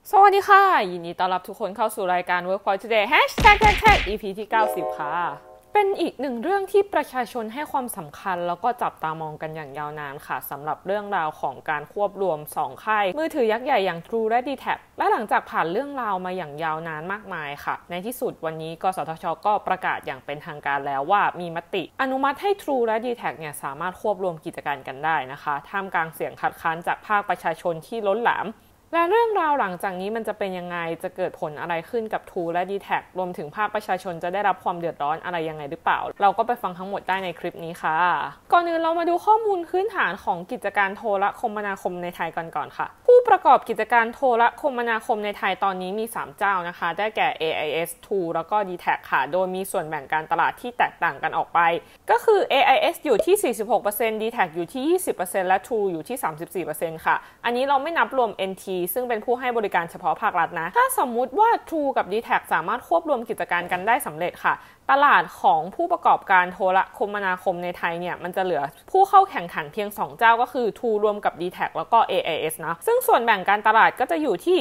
สวัสดีค่ะยินดีต้อนรับทุกคนเข้าสู่รายการ Workpoint Today #EP ที่90ค่ะเป็นอีกหนึ่งเรื่องที่ประชาชนให้ความสำคัญแล้วก็จับตามองกันอย่างยาวนานค่ะสำหรับเรื่องราวของการควบรวม2ค่ายมือถือยักษ์ใหญ่อย่าง True และ D-Tag และหลังจากผ่านเรื่องราวมาอย่างยาวนานมากมายค่ะในที่สุดวันนี้กสทช.ก็ประกาศอย่างเป็นทางการแล้วว่ามีมติอนุมัติให้ True และ D-Tag เนี่ยสามารถควบรวมกิจการกันได้นะคะท่ามกลางเสียงคัดค้านจากภาคประชาชนที่ล้นหลามและเรื่องราวหลังจากนี้มันจะเป็นยังไงจะเกิดผลอะไรขึ้นกับ True และ D-Tag รวมถึงภาคประชาชนจะได้รับความเดือดร้อนอะไรยังไงหรือเปล่าเราก็ไปฟังทั้งหมดได้ในคลิปนี้ค่ะก่อนอื่นเรามาดูข้อมูลพื้นฐานของกิจการโทรคมนาคมในไทยก่อนค่ะผู้ประกอบกิจการโทรคมนาคมในไทยตอนนี้มี3เจ้านะคะได้แก่ AIS True แล้วก็ D-Tag ค่ะโดยมีส่วนแบ่งการตลาดที่แตกต่างกันออกไปก็คือ AIS อยู่ที่ 46% D-Tag อยู่ที่ 20% และ True อยู่ที่ 34% ค่ะอันนี้เราไม่นับรวม NT ซึ่งเป็นผู้ให้บริการเฉพาะภาครัฐนะถ้าสมมุติว่า True กับ D-Tag สามารถควบรวมกิจการกันได้สำเร็จค่ะตลาดของผู้ประกอบการโทรคมนาคมในไทยเนี่ยมันจะเหลือผู้เข้าแข่งขันเพียง2เจ้าก็คือ True รวมกับ D-Tag แล้วก็ AIS นะซึ่งส่วนแบ่งการตลาดก็จะอยู่ที่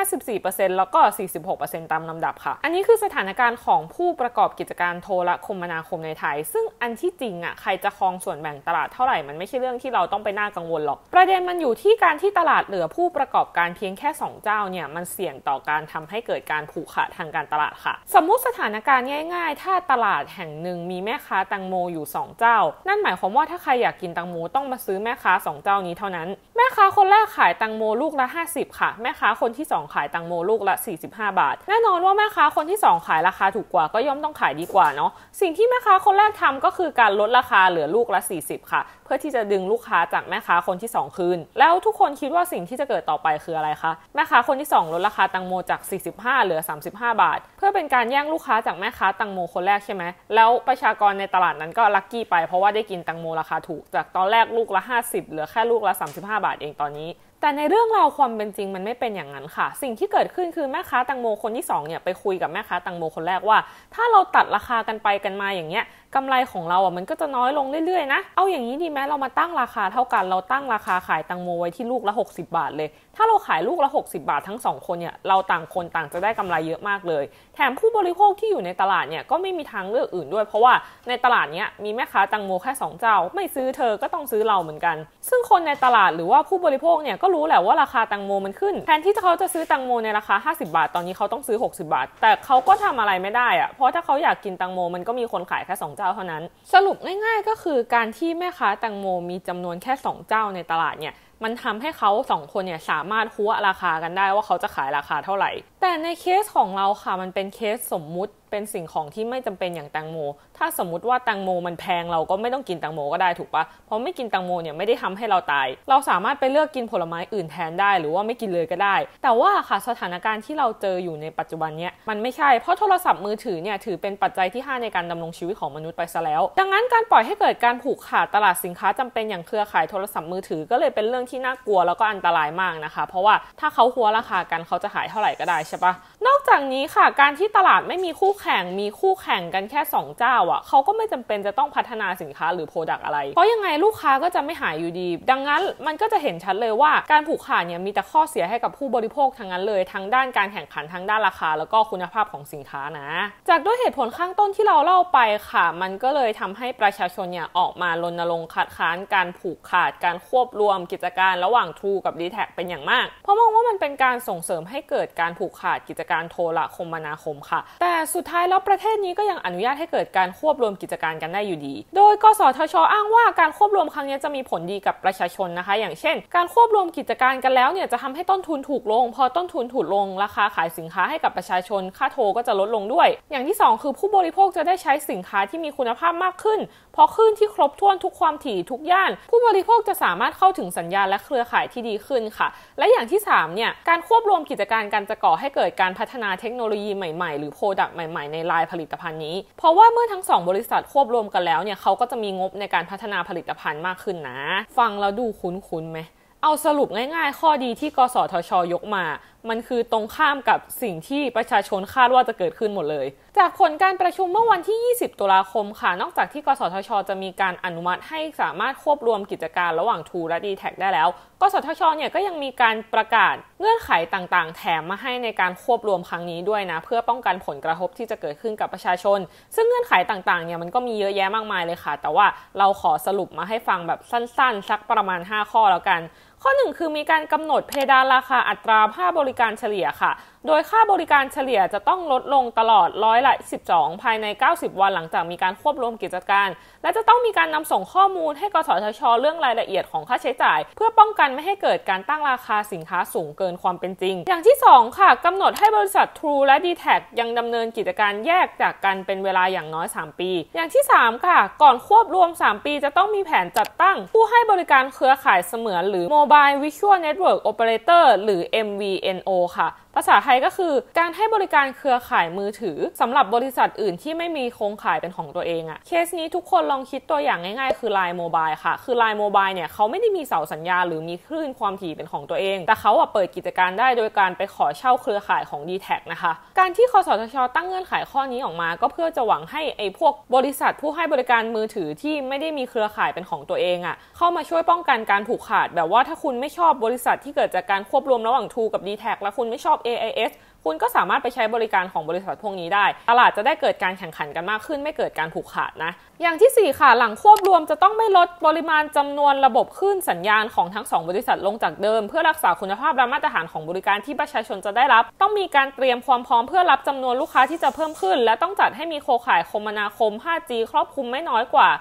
54% แล้วก็ 46% ตามลำดับค่ะอันนี้คือสถานการณ์ของผู้ประกอบกิจการโทรคมนาคมในไทยซึ่งอันที่จริงอ่ะใครจะครองส่วนแบ่งตลาดเท่าไหร่มันไม่ใช่เรื่องที่เราต้องไปน่ากังวลหรอกประเด็นมันอยู่ที่การที่ตลาดเหลือผู้ประกอบการเพียงแค่2เจ้าเนี่ยมันเสี่ยงต่อการทำให้เกิดการผูกขาดทางการตลาดค่ะสมมุติสถานการณ์ง่ายๆถ้าตลาดแห่งหนึ่งมีแม่ค้าแตงโมอยู่2เจ้านั่นหมายความว่าถ้าใครอยากกินแตงโมต้องมาซื้อแม่ค้า2เจ้านี้เท่านั้นแม่ค้าคนแรกขายแตงโมลูกละ50ค่ะแม่ค้าคนที่2ขายแตงโมลูกละ45บาทแน่นอนว่าแม่ค้าคนที่2ขายราคาถูกกว่าก็ย่อมต้องขายดีกว่าเนาะสิ่งที่แม่ค้าคนแรกทำก็คือการลดราคาเหลือลูกละ40ค่ะเพื่อที่จะดึงลูกค้าจากแม่ค้าคนที่2คืนแล้วทุกคนคิดว่าสิ่งที่จะเกิดต่อไปคืออะไรคะแม่ค้าคนที่2ลดราคาแตงโมจาก45เหลือ35บาทเพื่อเป็นการแย่งลูกค้าจากแม่ค้าแตงโมคนแรกใช่ไหมแล้วประชากรในตลาดนั้นก็ลัคกี้ไปเพราะว่าได้กินแตงโมราคาถูกจากตอนแรกลูกละ50เหลือแค่ลูกละ35บาทเองตอนนี้แต่ในเรื่องราวความเป็นจริงมันไม่เป็นอย่างนั้นค่ะสิ่งที่เกิดขึ้นคือแม่ค้าแตงโมคนที่2เนี่ยไปคุยกับแม่ค้าแตงโมคนแรกว่าถ้าเราตัดราคากันไปกันมาอย่างเงี้ยกำไรของเราอ่ะมันก็จะน้อยลงเรื่อยๆนะเอาอย่างนี้ดีไหมเรามาตั้งราคาเท่ากันเราตั้งราคาขายแตงโมไว้ที่ลูกละ60บาทเลยถ้าเราขายลูกละ60บาททั้ง2คนเนี่ยเราต่างคนต่างจะได้กำไรเยอะมากเลยแถมผู้บริโภคที่อยู่ในตลาดเนี่ยก็ไม่มีทางเลือกอื่นด้วยเพราะว่าในตลาดเนี้ยมีแม่ค้าแตงโมแค่2เจ้าไม่ซื้อเธอก็ต้องซื้อเราเหมือนกันซึ่งคนในตลาดหรือว่าผู้บริโภคเนี่ยก็รู้แหละว่าราคาแตงโมมันขึ้นแทนที่เขาจะซื้อแตงโมในราคา50บาทตอนนี้เขาต้องซื้อ60บาทแต่เขาก็ทำอะไรไม่ได้อะเพราะถ้าเขาอยากกินแตงโมมันก็มีคนขายแค่2เจ้าเท่านั้นสรุปง่ายๆก็คือการที่แม่ค้าแตงโมมีจำนวนแค่2เจ้าในตลาดเนี่ยมันทำให้เขา2คนเนี่ยสามารถหัวราคากันได้ว่าเขาจะขายราคาเท่าไหร่แต่ในเคสของเราค่ะมันเป็นเคสสมมุติเป็นสิ่งของที่ไม่จำเป็นอย่างแตงโมถ้าสมมุติว่าแตงโมมันแพงเราก็ไม่ต้องกินแตงโมก็ได้ถูกปะเพราะไม่กินแตงโมเนี่ยไม่ได้ทำให้เราตายเราสามารถไปเลือกกินผลไม้อื่นแทนได้หรือว่าไม่กินเลยก็ได้แต่ว่าค่ะสถานการณ์ที่เราเจออยู่ในปัจจุบันเนี้ยมันไม่ใช่เพราะโทรศัพท์มือถือเนี่ยถือเป็นปัจจัยที่5ในการดำรงชีวิตของมนุษย์ไปซะแล้วดังนั้นการปล่อยให้เกิดการผูกขาดตลาดสินค้าจำเป็นอย่างเครือข่ายโทรศัพท์มือถือก็เลยเป็นเรื่องที่น่ากลัวแล้วก็อันตรายมากนะคะเพราะว่าถ้าเขาหัวราคากันเขาจะขายเท่าไหร่ก็ได้ใช่ปะนอกจากนี้ค่ะการที่ตลาดไม่มีคู่แข่งมีคู่แข่งกันแค่2เจ้าอ่ะเขาก็ไม่จำเป็นจะต้องพัฒนาสินค้าหรือโปรดักต์อะไรเพราะยังไงลูกค้าก็จะไม่หายอยู่ดีดังนั้นมันก็จะเห็นชัดเลยว่าการผูกขาดเนี่ยมีแต่ข้อเสียให้กับผู้บริโภคทั้งนั้นเลยทั้งด้านการแข่งขันทั้งด้านราคาแล้วก็คุณภาพของสินค้านะจากด้วยเหตุผลข้างต้นที่เราเล่าไปค่ะมันก็เลยทำให้ประชาชนเนี่ยออกมารณรงค์คัดค้านการผูกขาดการควบรวมกิจการระหว่าง True กับ D-Tag เป็นอย่างมากเพราะมองว่ามันเป็นการส่งเสริมให้เกิดการผูกขาดกิจการโทรคมนาคมค่ะแต่สุดท้ายแล้วประเทศนี้ก็ยังอนุญาตให้เกิดการควบรวมกิจการกันได้อยู่ดีโดยกสทช.อ้างว่าการควบรวมครั้งนี้จะมีผลดีกับประชาชนนะคะอย่างเช่นการควบรวมกิจการกันแล้วเนี่ยจะทำให้ต้นทุนถูกลงพอต้นทุนถูกลงราคาขายสินค้าให้กับประชาชนค่าโทรก็จะลดลงด้วยอย่างที่2คือผู้บริโภคจะได้ใช้สินค้าที่มีคุณภาพมากขึ้นพอคลื่นที่ครบถ้วนทุกความถี่ทุกย่านผู้บริโภคจะสามารถเข้าถึงสัญญาณและเครือข่ายที่ดีขึ้นค่ะและอย่างที่3เนี่ยการควบรวมกิจการกันจะก่อให้เกิดการพัฒนาเทคโนโลยีใหม่ๆหรือโปรดักต์ใหม่ๆในลายผลิตภัณฑ์นี้เพราะว่าเมื่อทั้ง2บริษัทควบรวมกันแล้วเนี่ยเขาก็จะมีงบในการพัฒนาผลิตภัณฑ์มากขึ้นนะฟังแล้วดูคุ้นๆไหมเอาสรุปง่ายๆข้อดีที่กสทช.ยกมามันคือตรงข้ามกับสิ่งที่ประชาชนคาดว่าจะเกิดขึ้นหมดเลยจากผลการประชุมเมื่อวันที่20ตุลาคมค่ะนอกจากที่กสทช.จะมีการอนุมัติให้สามารถควบรวมกิจการระหว่าง True และ D-Tag ได้แล้วกสทช.เนี่ยก็ยังมีการประกาศเงื่อนไขต่างๆแถมมาให้ในการควบรวมครั้งนี้ด้วยนะเพื่อป้องกันผลกระทบที่จะเกิดขึ้นกับประชาชนซึ่งเงื่อนไขต่างๆเนี่ยมันก็มีเยอะแยะมากมายเลยค่ะแต่ว่าเราขอสรุปมาให้ฟังแบบสั้นๆสักประมาณ5ข้อแล้วกันข้อ1คือมีการกำหนดเพดานราคาอัตราค่าบริการเฉลี่ยค่ะโดยค่าบริการเฉลี่ยจะต้องลดลงตลอด12%ภายใน90วันหลังจากมีการควบรวมกิจการและจะต้องมีการนำส่งข้อมูลให้กสทช.เรื่องรายละเอียดของค่าใช้จ่ายเพื่อป้องกันไม่ให้เกิดการตั้งราคาสินค้าสูงเกินความเป็นจริงอย่างที่2ค่ะกำหนดให้บริษัท True และ D-Tag ยังดำเนินกิจการแยกจากกันเป็นเวลาอย่างน้อย3ปีอย่างที่3ค่ะก่อนควบรวม3ปีจะต้องมีแผนจัดตั้งผู้ให้บริการเครือข่ายเสมือนหรือ Mobile Virtual Network Operator หรือ MVNO ค่ะภาษาไทยก็คือการให้บริการเครือข่ายมือถือสำหรับบริษัทอื่นที่ไม่มีโครงข่ายเป็นของตัวเองเคสนี้ทุกคนลองคิดตัวอย่างง่ายๆคือ Line Mobile ค่ะคือ Line Mobile เนี่ยเขาไม่ได้มีเสาสัญญาหรือมีคลื่นความถี่เป็นของตัวเองแต่เขาเปิดกิจการได้โดยการไปขอเช่าเครือข่ายของ D-Tag นะคะการที่คสทช.ตั้งเงื่อนไขข้อนี้ออกมาก็เพื่อจะหวังให้พวกบริษัทผู้ให้บริการมือถือที่ไม่ได้มีเครือข่ายเป็นของตัวเองเข้ามาช่วยป้องกันการผูกขาดแบบว่าถ้าคุณไม่ชอบบริษัทที่เกิดจากการควบรวมระหว่าง True กับ D-Tag และคุณไม่ชอบ AISคุณก็สามารถไปใช้บริการของบริษัทพวกนี้ได้ตลาดจะได้เกิดการแข่งขันกันมากขึ้นไม่เกิดการผูกขาดนะอย่างที่4ค่ะหลังควบรวมจะต้องไม่ลดปริมาณจำนวนระบบคลื่นสัญญาณของทั้ง2บริษัทลงจากเดิมเพื่อรักษาคุณภาพและมาตรฐานของบริการที่ประชาชนจะได้รับต้องมีการเตรียมความพร้อมเพื่อรับจำนวนลูกค้าที่จะเพิ่มขึ้นและต้องจัดให้มีโครงข่ายคมนาคม 5G ครอบคลุมไม่น้อยกว่า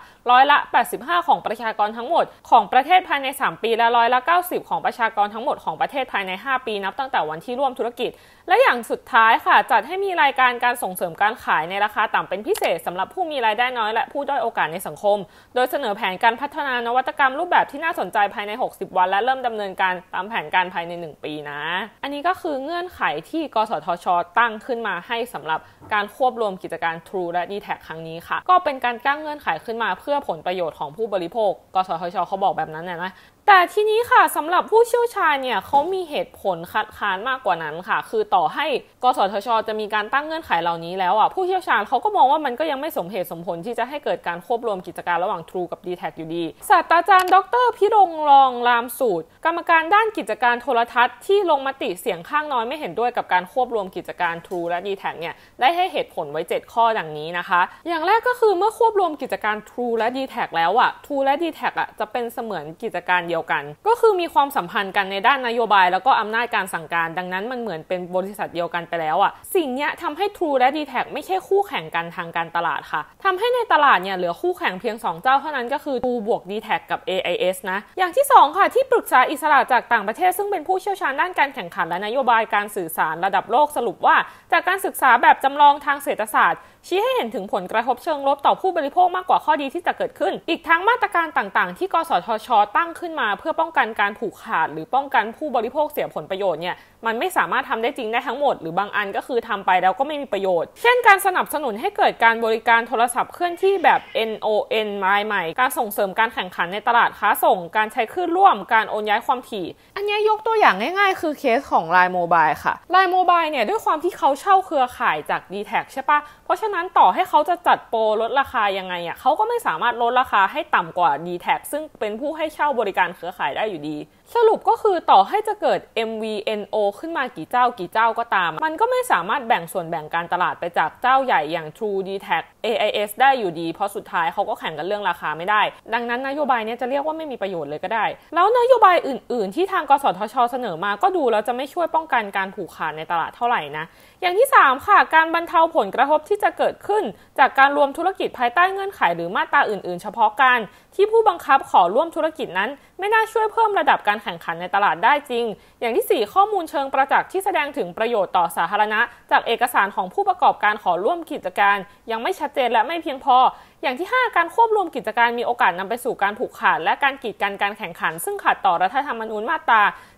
85%ของประชากรทั้งหมดของประเทศภายใน3ปีและ90%ของประชากรทั้งหมดของประเทศภายใน5ปีนับตั้งแต่วันที่ร่วมธุรกิจและอย่างสุดท้ายค่ะจัดให้มีรายการการส่งเสริมการขายในราคาต่ำเป็นพิเศษสำหรับผู้มีรายได้น้อยและผู้ด้อยโอกาสในสังคมโดยเสนอแผนการพัฒนานวัตกรรมรูปแบบที่น่าสนใจภายใน60วันและเริ่มดำเนินการตามแผนการภายใน1ปีนะอันนี้ก็คือเงื่อนไขที่กสทช.ตั้งขึ้นมาให้สำหรับการควบรวมกิจการ True และ D-Tag ครั้งนี้ค่ะก็เป็นการตั้งเงื่อนไขขึ้นมาเพื่อผลประโยชน์ของผู้บริโภคกสทช.เขาบอกแบบนั้นนะแต่ทีนี้ค่ะสำหรับผู้เชี่ยวชาญเนี่ยเขามีเหตุผลคัดค้านมากกว่านั้นค่ะคือต่อให้กสทช.จะมีการตั้งเงื่อนไขเหล่านี้แล้วผู้เชี่ยวชาญเขาก็มองว่ามันก็ยังไม่สมเหตุสมผลที่จะให้เกิดการควบรวมกิจการระหว่าง True กับ D-Tag อยู่ดีศาสตราจารย์ดร.พิรงค์รองรามสูตรกรรมการด้านกิจการโทรทัศน์ที่ลงมติเสียงข้างน้อยไม่เห็นด้วยกับการควบรวมกิจการ True และ D-Tag เนี่ยได้ให้เหตุผลไว้7ข้อดังนี้นะคะอย่างแรกก็คือเมื่อควบรวมกิจการ True และ D-Tag แล้วTrue และ D-Tag จะเป็นเสมือนกิจการเดียวกันก็คือมีความสัมพันธ์กันในด้านนโยบายแล้วก็อำนาจการสั่งการดังนั้นมันเหมือนเป็นบริษัทเดียวกันไปแล้วสิ่งนี้ทำให้ True และ D-Tag ไม่ใช่คู่แข่งกันทางการตลาดค่ะทำให้ในตลาดเนี่ยเหลือคู่แข่งเพียง2เจ้าเท่านั้นก็คือ True บวก D-Tag กับ AIS นะอย่างที่2ค่ะที่ปรึกษาอิสระจากต่างประเทศซึ่งเป็นผู้เชี่ยวชาญด้านการแข่งขันและนโยบายการสื่อสารระดับโลกสรุปว่าจากการศึกษาแบบจำลองทางเศรษฐศาสตร์ชี้ให้เห็นถึงผลกระทบเชิงลบต่อผู้บริโภคมากกว่าข้อดีที่จะเกิดขึ้นอีกทั้งมาตรการต่างๆที่กสทช.ตั้งขึ้นมาเพื่อป้องกันการผูกขาดหรือป้องกันผู้บริโภคเสียผลประโยชน์เนี่ยมันไม่สามารถทำได้จริงได้ทั้งหมดหรือบางอันก็คือทำไปแล้วก็ไม่มีประโยชน์เช่นการสนับสนุนให้เกิดการบริการโทรศัพท์เคลื่อนที่แบบ NON รายใหม่การส่งเสริมการแข่งขันในตลาดค้าส่งการใช้คลื่นร่วมการโอนย้ายความถี่อันนี้ยกตัวอย่างง่ายๆคือเคสของ Line Mobile ค่ะ Line Mobile เนี่ยด้วยความที่เขาเช่าเครือข่ายจาก D-Tag ใช่ปะเพราะฉะนั้นต่อให้เขาจะจัดโปรลดราคายังไงเขาก็ไม่สามารถลดราคาให้ต่ำกว่า D-Tag ซึ่งเป็นผู้ให้เช่าบริการเครือข่ายได้อยู่ดีสรุปก็คือต่อให้จะเกิด MVNO ขึ้นมากี่เจ้าก็ตามมันก็ไม่สามารถแบ่งส่วนแบ่งการตลาดไปจากเจ้าใหญ่อย่าง True D-Tag AIS ได้อยู่ดีเพราะสุดท้ายเขาก็แข่งกันเรื่องราคาไม่ได้ดังนั้นนโยบายนี้จะเรียกว่าไม่มีประโยชน์เลยก็ได้แล้วนโยบายอื่นๆที่ทางกสทช.เสนอมาก็ดูแล้วจะไม่ช่วยป้องกันการผูกขาดในตลาดเท่าไหร่นะอย่างที่3ค่ะการบรรเทาผลกระทบที่จะเกิดขึ้นจากการรวมธุรกิจภายใต้เงื่อนไขหรือมาตราอื่นๆเฉพาะการที่ผู้บังคับขอร่วมธุรกิจนั้นไม่น่าช่วยเพิ่มระดับการแข่งขันในตลาดได้จริงอย่างที่4ข้อมูลเชิงประจักษ์ที่แสดงถึงประโยชน์ต่อสาธารณะจากเอกสารของผู้ประกอบการขอร่วมกิจการยังไม่ชัดเจนและไม่เพียงพออย่างที่ 5 การควบรวมกิจการมีโอกาสนำไปสู่การผูกขาดและการกีดกันการแข่งขันซึ่งขัดต่อรัฐธรรมนูญมาตรา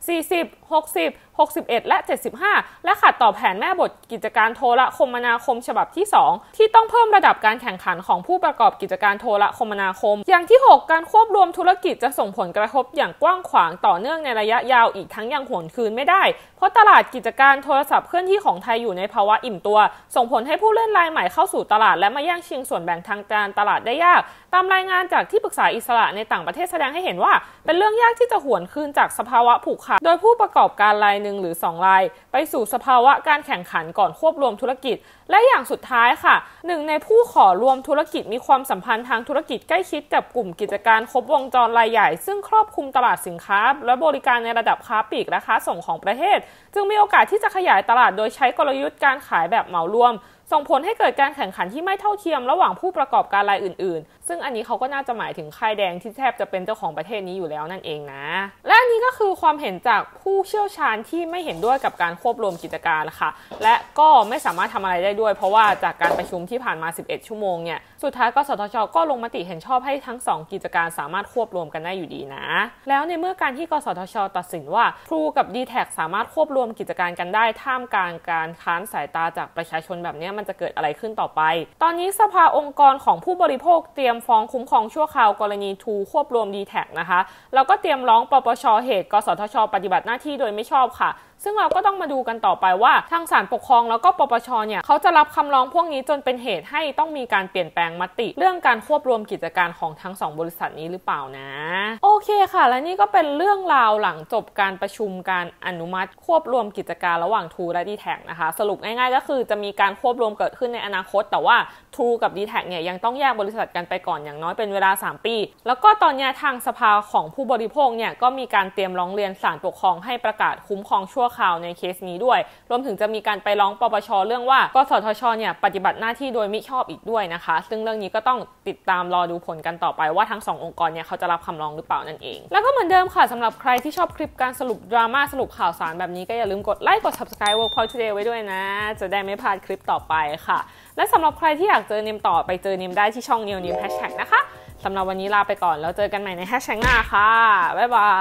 40 60 61 และ 75 และขัดต่อแผนแม่บทกิจการโทรคมนาคมฉบับที่ 2 ที่ต้องเพิ่มระดับการแข่งขันของผู้ประกอบกิจการโทรคมนาคมอย่างที่ 6 การควบรวมธุรกิจจะส่งผลกระทบอย่างกว้างขวางต่อเนื่องในระยะยาวอีกทั้งยังหวนคืนไม่ได้เพราะตลาดกิจการโทรศัพท์เคลื่อนที่ของไทยอยู่ในภาวะอิ่มตัวส่งผลให้ผู้เล่นรายใหม่เข้าสู่ตลาดและมาแย่งชิงส่วนแบ่งทางการตลาดได้ยากตามรายงานจากที่ปรึกษาอิสระในต่างประเทศแสดงให้เห็นว่าเป็นเรื่องยากที่จะหวนคืนจากสภาวะผูกขาดโดยผู้ประกอบการรายหนึ่งหรือ2รายไปสู่สภาวะการแข่งขันก่อนควบรวมธุรกิจและอย่างสุดท้ายค่ะหนึ่งในผู้ขอรวมธุรกิจมีความสัมพันธ์ทางธุรกิจใกล้ชิดกับกลุ่มกิจการครบวงจรรายใหญ่ซึ่งครอบคลุมตลาดสินค้าและบริการในระดับค้าปลีกและค้าส่งของประเทศจึงมีโอกาสที่จะขยายตลาดโดยใช้กลยุทธ์การขายแบบเหมารวมส่งผลให้เกิดการแข่งขันที่ไม่เท่าเทียมระหว่างผู้ประกอบการรายอื่นๆซึ่งอันนี้เขาก็น่าจะหมายถึงค่ายแดงที่แทบจะเป็นเจ้าของประเทศนี้อยู่แล้วนั่นเองนะและอันนี้ก็คือความเห็นจากผู้เชี่ยวชาญที่ไม่เห็นด้วยกับการควบรวมกิจการค่ะและก็ไม่สามารถทำอะไรได้ด้วยเพราะว่าจากการประชุมที่ผ่านมา11ชั่วโมงเนี่ยสุดท้ายกสทช.ก็ลงมติเห็นชอบให้ทั้ง2กิจการสามารถควบรวมกันได้อยู่ดีนะแล้วในเมื่อการที่กสทช.ตัดสินว่า True กับ D-Tag สามารถควบรวมกิจการกันได้ท่ามกลางการค้านสายตาจากประชาชนแบบนี้มันจะเกิดอะไรขึ้นต่อไปตอนนี้สภาองค์กรของผู้บริโภคเตรียมฟ้องคุ้มครองชั่วคราวกรณี True ควบรวม D-Tag นะคะแล้วก็เตรียมร้องปปช.เหตุกสทช.ปฏิบัติหน้าที่โดยไม่ชอบค่ะซึ่งเราก็ต้องมาดูกันต่อไปว่าทางศาลปกครองแล้วก็ปปช.เนี่ยเขาจะรับคำร้องพวกนี้จนเป็นเหตุให้ต้องมีการเปลี่ยนแปลงมติเรื่องการควบรวมกิจการของทั้ง2บริษัทนี้หรือเปล่านะโอเคค่ะและนี่ก็เป็นเรื่องราวหลังจบการประชุมการอนุมัติควบรวมกิจการระหว่าง True และ D-Tag นะคะสรุปง่ายๆก็คือจะมีการควบรวมเกิดขึ้นในอนาคตแต่ว่า True กับ D-Tag เนี่ยยังต้องแยกบริษัทกันไปก่อนอย่างน้อยเป็นเวลา3ปีแล้วก็ตอนนี้ทางสภาของผู้บริโภคเนี่ยก็มีการเตรียมร้องเรียนศาลปกครองให้ประกาศคุ้มครองชั่วคราวในเคสนี้ด้วยรวมถึงจะมีการไปร้องปปช.เรื่องว่ากสทช.เนี่ยปฏิบัติหน้าที่โดยมิชอบอีกด้วยนะคะซึ่งเรื่องนี้ก็ต้องติดตามรอดูผลกันต่อไปว่าทั้ง2องค์กรเนี่ยเขาจะรับคำร้องหรือเปล่านั่นเองแล้วก็เหมือนเดิมค่ะสำหรับใครที่ชอบคลิปการสรุปดราม่าสรุปข่าวสารแบบนี้ก็อย่าลืมกดไลค์กด Subscribe Workpoint Today ไว้ด้วยนะจะได้ไม่พลาดคลิปต่อไปค่ะและสำหรับใครที่อยากเจอเนมต่อไปเจอเนมได้ที่ช่อง New Nim Hashtag นะคะสำหรับวันนี้ลาไปก่อนแล้วเจอกันใหม่ใน Hashtag หน้าค่ะบ๊ายบาย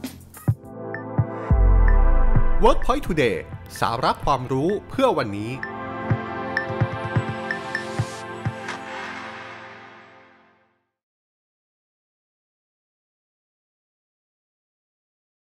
Workpoint Today สาระความรู้เพื่อวันนี้